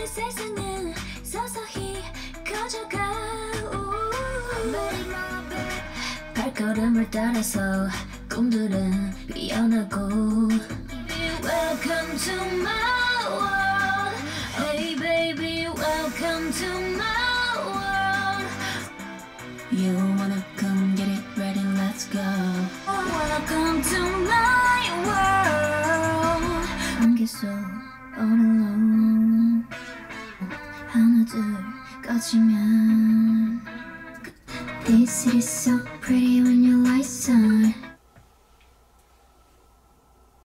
세상은 서서히 커져가. 발걸음을 따라서 꿈들은 피어나고. Welcome to my world. Hey baby, welcome to my world. You wanna come get it ready, let's go. Welcome to my world. 안개 속 all alone. 하나 둘 꺼지면 This city is so pretty when your lights on.